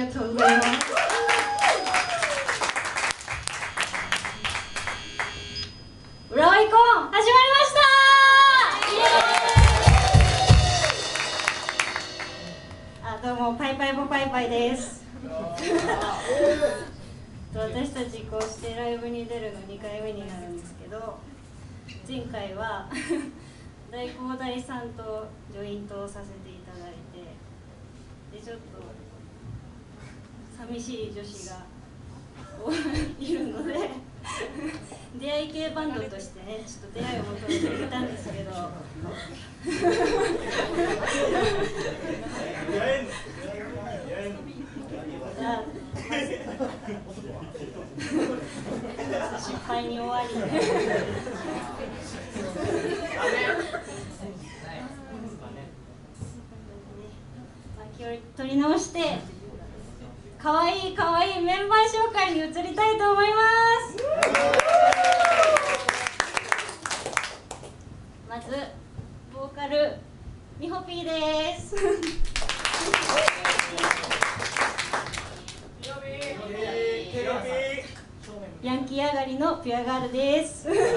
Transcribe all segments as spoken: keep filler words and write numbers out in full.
がとうございます。浦和イコン始まりました。あ、どうもパイパイポパイパイです。私たちこうしてライブに出るのにかいめになるんですけど、前回は大工大さんとジョイントをさせていただいて、でちょっと寂しい女子がいるので出会い系バンドとしてね、ちょっと出会いを求めてきたんですけどじゃあ失敗に終わり気を取り直してかわいいかわいいメンバー紹介に移りたいと思います。まずボーカルみほぴーです。ヤンキー上がりのピュアガールです。そう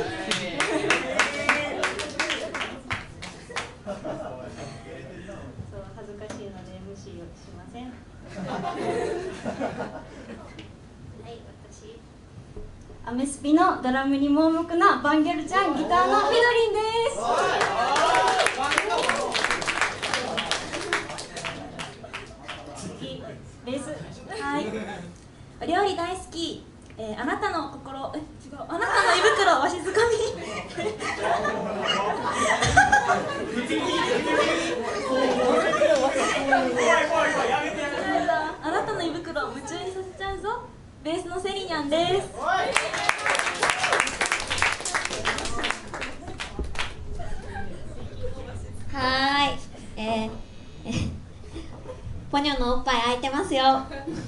恥ずかしいので エムシー をしません。はい、私アメスピのドラムに盲目なバンギャルちゃん、ギターのみどりんです。次ベース、 はい、お料理大好き、えー、あなたの心、え、違う、あなたの胃袋わしづかみあなたの胃袋を夢中にさせちゃうぞ、ベースのセリニャンです。 はーい、えー、えー、ポニョのおっぱい開いてますよ。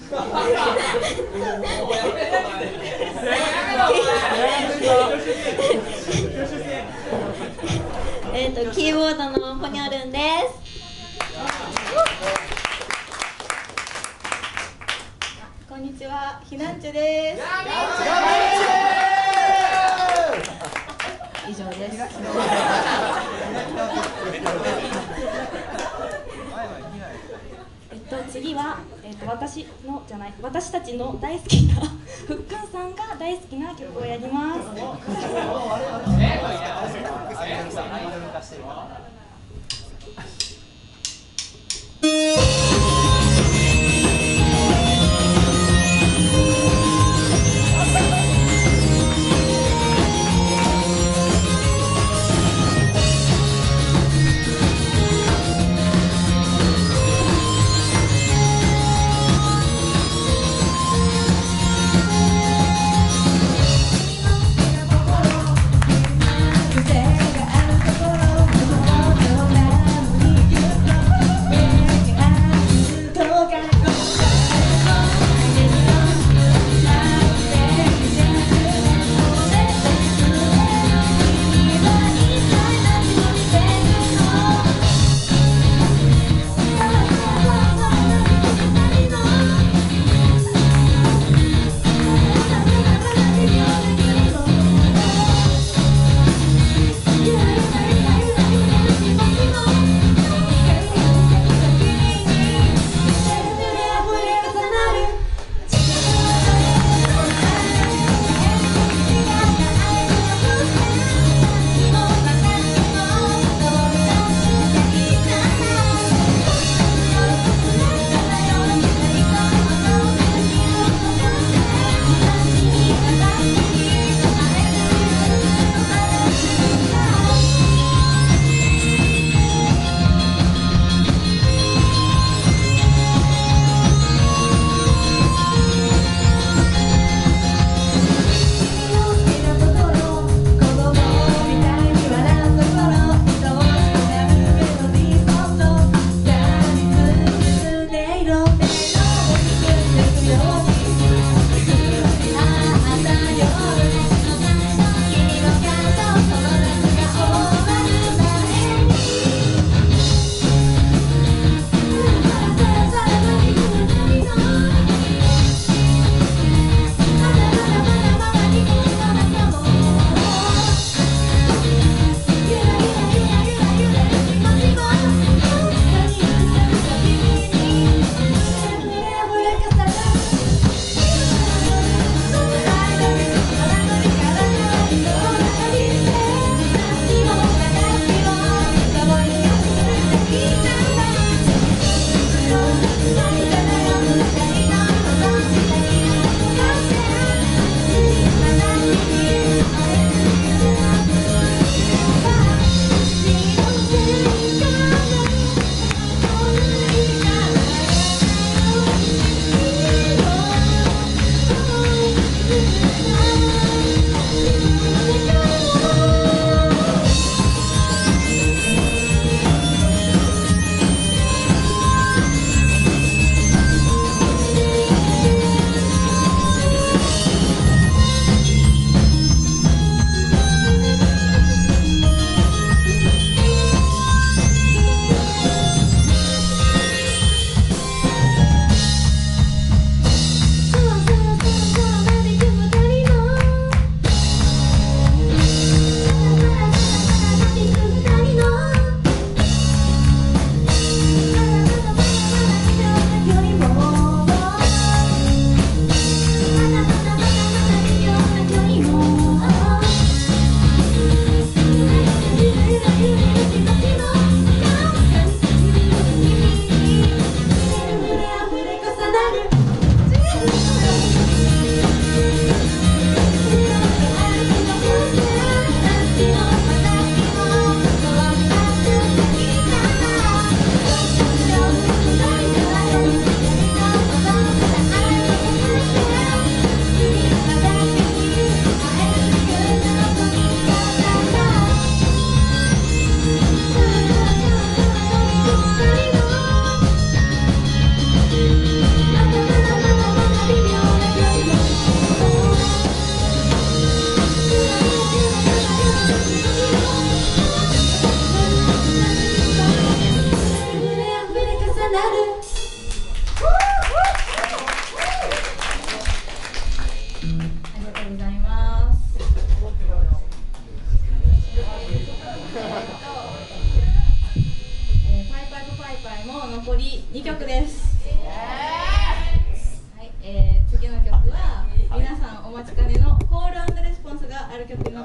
えっとキーボードのポニョルンです。 こんにちは、ひなんちゅです。以上です。えっと次は、えっと私のじゃない私たちの大好きなふっくんさんが大好きな曲をやります。 「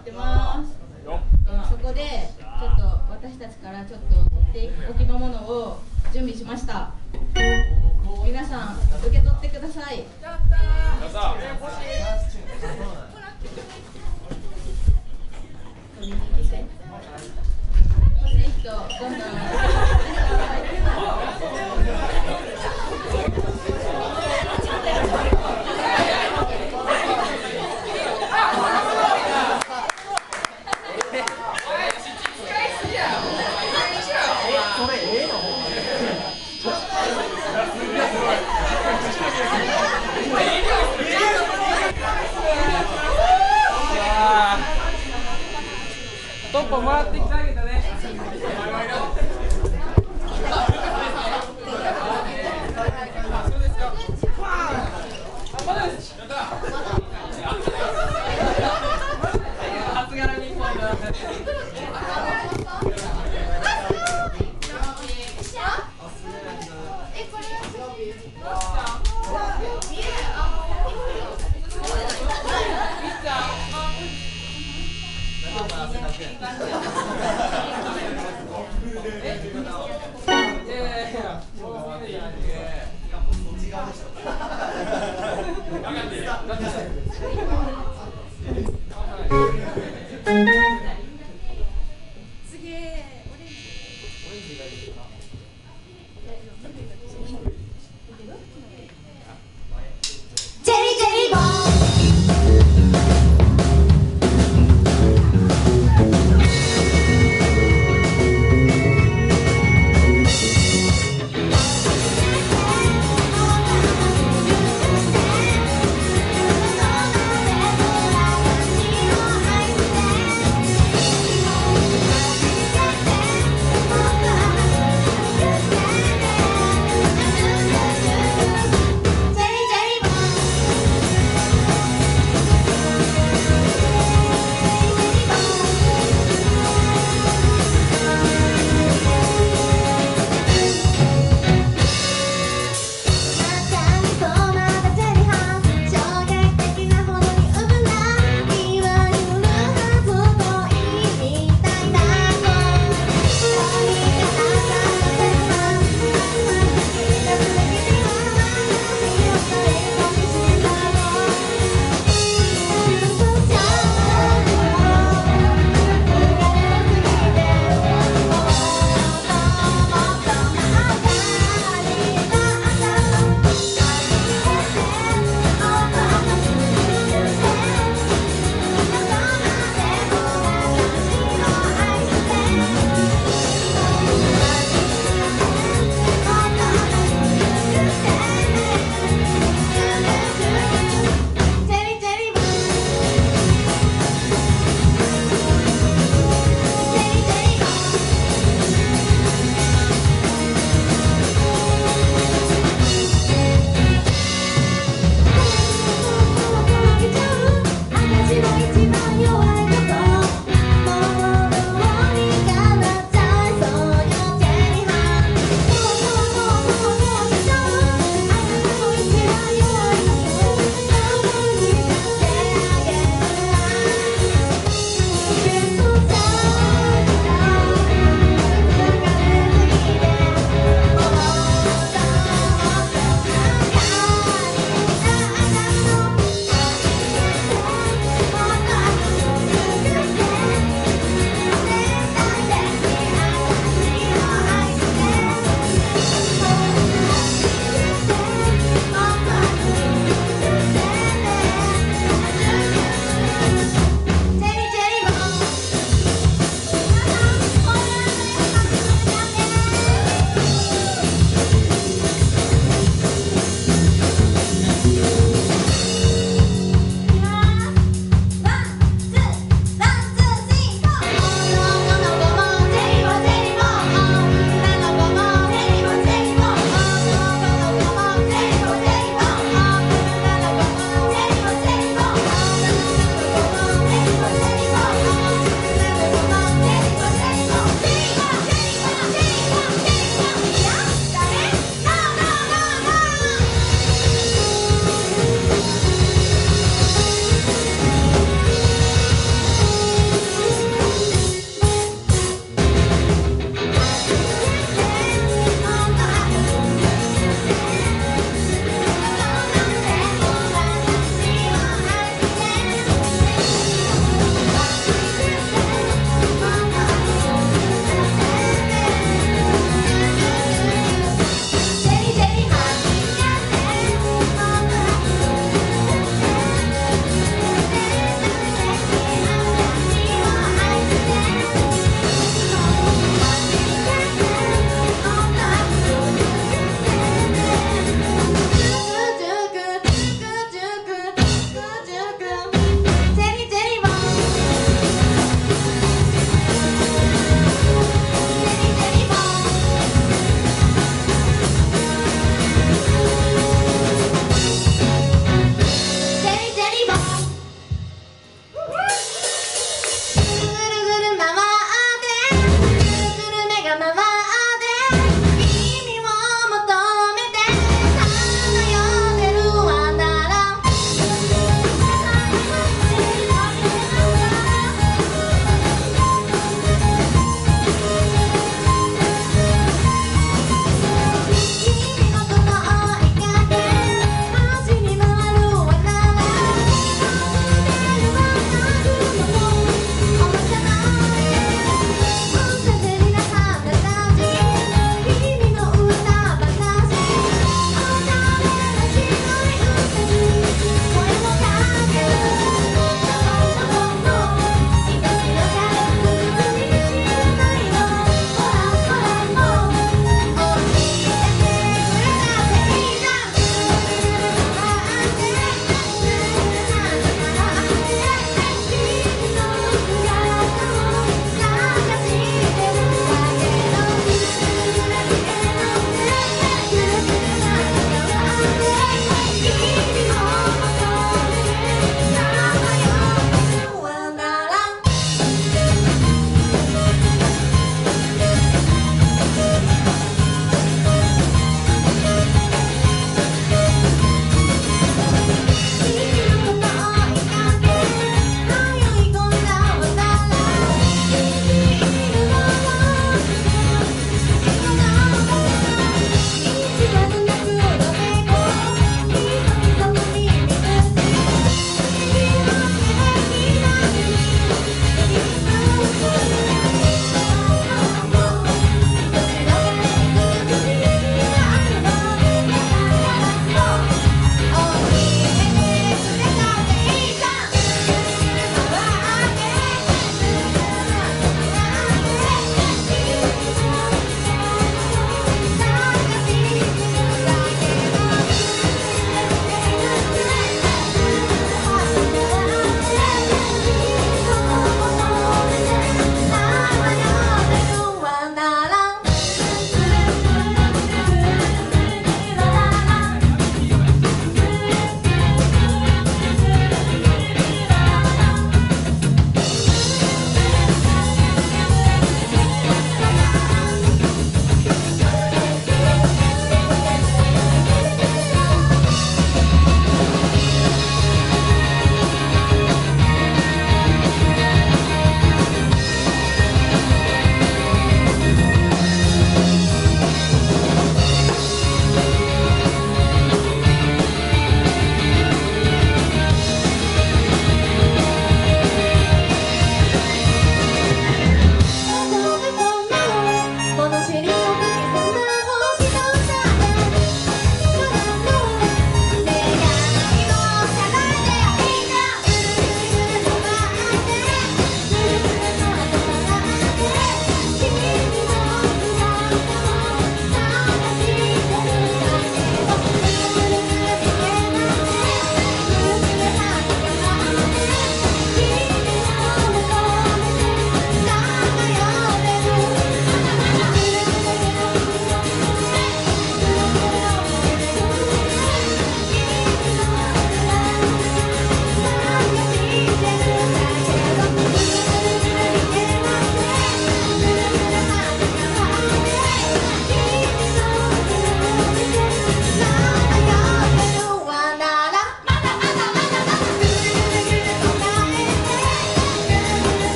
ってます。そこでちょっと私たちからちょっととっておきのものを準備しました。皆さん受け取ってください。欲しい人どんどんトッポ回ってきてあげたね。初柄にポイント。え